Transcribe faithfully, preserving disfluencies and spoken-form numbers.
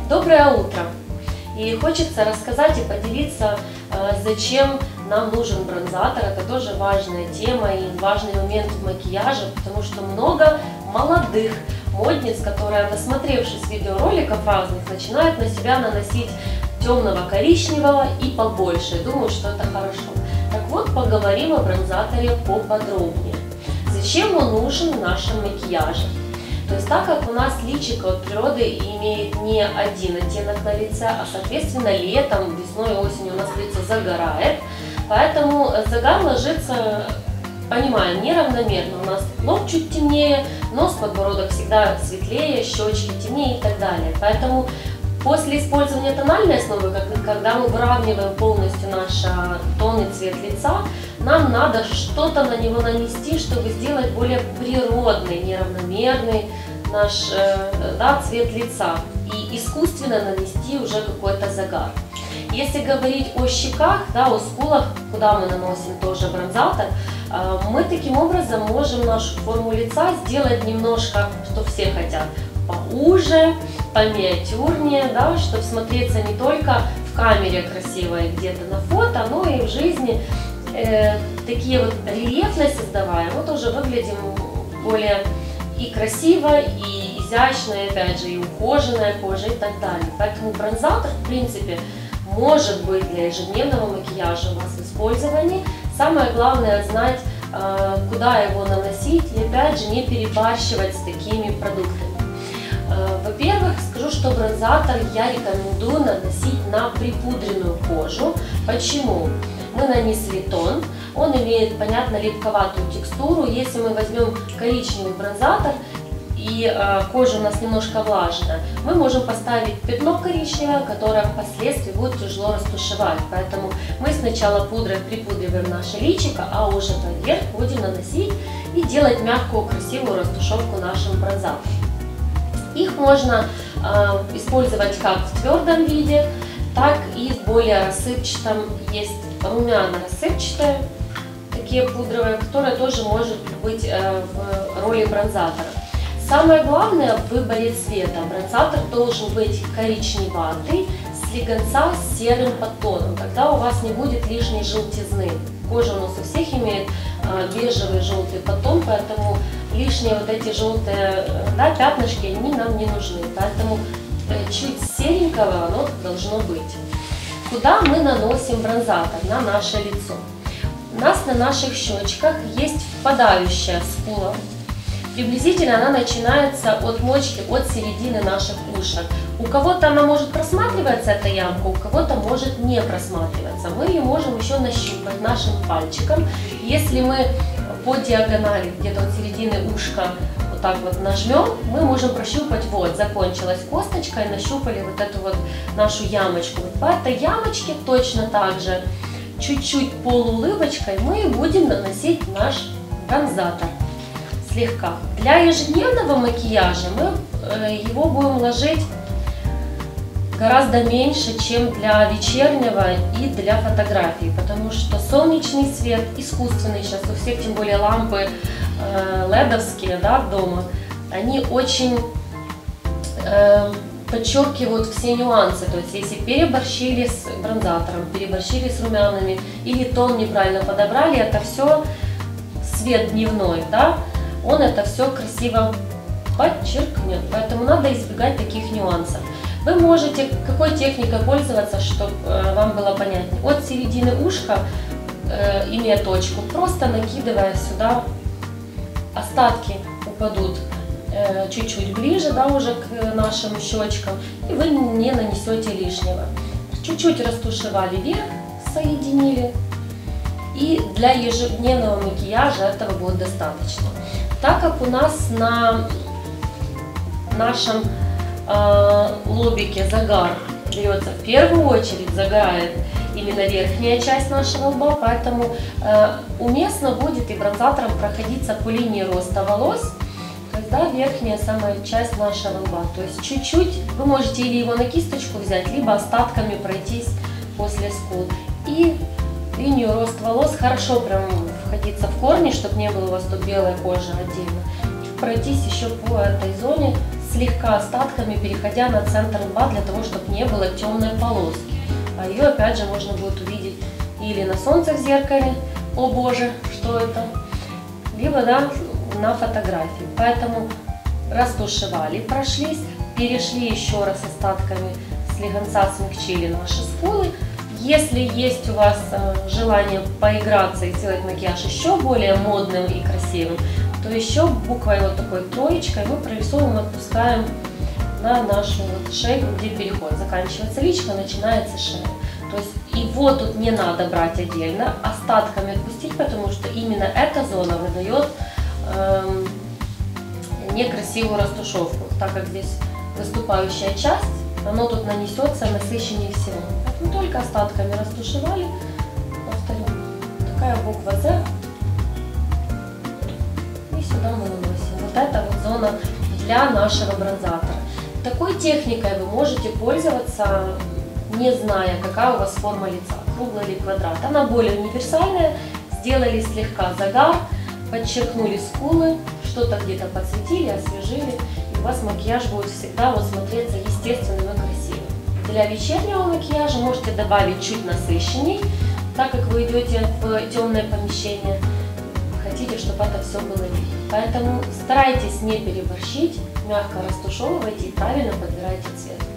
Доброе утро! И хочется рассказать и поделиться, зачем нам нужен бронзатор. Это тоже важная тема и важный момент в макияже, потому что много молодых модниц, которые, насмотревшись видеороликов разных, начинают на себя наносить темного коричневого и побольше. Думаю, что это хорошо. Так вот, поговорим о бронзаторе поподробнее. Зачем он нужен в нашем макияже? То есть, так как у нас личико от природы имеет не один оттенок на лице, а соответственно летом, весной и осенью у нас лицо загорает, поэтому загар ложится, понимаем, неравномерно. У нас лоб чуть темнее, нос, подбородок всегда светлее, щечки темнее и так далее. Поэтому после использования тональной основы, когда мы выравниваем полностью наш тон и цвет лица, нам надо что-то на него нанести, чтобы сделать более природный, неравномерный наш да, цвет лица и искусственно нанести уже какой-то загар. Если говорить о щеках, да, о скулах, куда мы наносим тоже бронзатор, мы таким образом можем нашу форму лица сделать немножко, что все хотят, поуже, помиатюрнее, да, чтобы смотреться не только в камере красиво и где-то на фото, но и в жизни. Э, такие вот рельефность создавая, мы тоже выглядим более и красиво, и изящно, и опять же и ухоженная кожа и так далее. Поэтому бронзатор, в принципе, может быть для ежедневного макияжа у вас в использовании. Самое главное знать, э, куда его наносить, и опять же не перебарщивать с такими продуктами. Э, Во-первых, скажу, что бронзатор я рекомендую наносить на припудренную кожу. Почему? Мы нанесли тон, он имеет, понятно, липковатую текстуру. Если мы возьмем коричневый бронзатор и э, кожа у нас немножко влажная, мы можем поставить пятно коричневое, которое впоследствии будет тяжело растушевать. Поэтому мы сначала пудрой припудриваем наше личико, а уже поверх будем наносить и делать мягкую, красивую растушевку нашим бронзатором. Их можно э, использовать как в твердом виде, так и в более рассыпчатом. Есть румяно-рассыпчатые, такие пудровые, которые тоже может быть э, в роли бронзатора. Самое главное в выборе цвета. Бронзатор должен быть коричневатый, слегонца с серым подтоном. Тогда у вас не будет лишней желтизны. Кожа у нас у всех имеет э, бежевый желтый подтон, поэтому лишние вот эти желтые да, пятнышки, они нам не нужны. Поэтому э, чуть серенького оно должно быть. Куда мы наносим бронзатор? На наше лицо. У нас на наших щечках есть впадающая скула. Приблизительно она начинается от мочки, от середины наших ушек. У кого-то она может просматриваться, эта ямка, у кого-то может не просматриваться. Мы ее можем еще нащупать нашим пальчиком. Если мы по диагонали, где-то от середины ушка, вот так вот нажмем, мы можем прощупать, вот, закончилась косточка, и нащупали вот эту вот нашу ямочку. Вот по этой ямочке точно так же, чуть-чуть полуулыбочкой мы будем наносить наш бронзатор. Слегка. Для ежедневного макияжа мы э, его будем ложить гораздо меньше, чем для вечернего и для фотографий, потому что солнечный свет, искусственный сейчас у всех, тем более лампы э, ледовские, да, дома, они очень э, подчеркивают все нюансы. То есть если переборщили с бронзатором, переборщили с румянами или тон неправильно подобрали, это все свет дневной, да, он это все красиво подчеркнет. Поэтому надо избегать таких нюансов. Вы можете какой техникой пользоваться, чтобы э, вам было понятнее. От середины ушка, э, имея точку, просто накидывая сюда, остатки упадут чуть-чуть э, ближе, да, уже к нашим щечкам, и вы не нанесете лишнего. Чуть-чуть растушевали вверх, соединили, и для ежедневного макияжа этого будет достаточно. Так как у нас на нашем э, лобике загар берется в первую очередь, загорает именно верхняя часть нашего лба, поэтому э, уместно будет и бронзатором проходиться по линии роста волос, то есть да, верхняя самая часть нашего лба. То есть чуть-чуть вы можете или его на кисточку взять, либо остатками пройтись после скул. И линию роста волос хорошо прям входиться в корни, чтобы не было у вас тут белая кожа отдельно. И пройтись еще по этой зоне слегка остатками, переходя на центр лба, для того, чтобы не было темной полоски. А ее опять же можно будет увидеть или на солнце в зеркале, о боже, что это, либо да, на фотографии. Поэтому растушевали, прошлись, перешли еще раз остатками слегонца, смягчили наши скулы. Если есть у вас желание поиграться и сделать макияж еще более модным и красивым, то еще буквой вот такой троечкой мы прорисовываем, отпускаем на нашу вот шейку, где переход. Заканчивается личико, начинается шея. То есть его тут не надо брать отдельно, остатками отпустить, потому что именно эта зона выдает эм, некрасивую растушевку, так как здесь выступающая часть, оно тут нанесется насыщеннее всего. Поэтому только остатками растушевали. Повторю, такая буква Z. И сюда мы наносим. Вот это вот зона для нашего бронзатора. Такой техникой вы можете пользоваться, не зная, какая у вас форма лица, круглая или квадрат. Она более универсальная. Сделали слегка загар, подчеркнули скулы, что-то где-то подсветили, освежили. И у вас макияж будет всегда вот смотреться естественным и красивым. Для вечернего макияжа можете добавить чуть насыщенней, так как вы идете в темное помещение, хотите, чтобы это все было видно. Поэтому старайтесь не переборщить, мягко растушевывайте и правильно подбирайте цвет.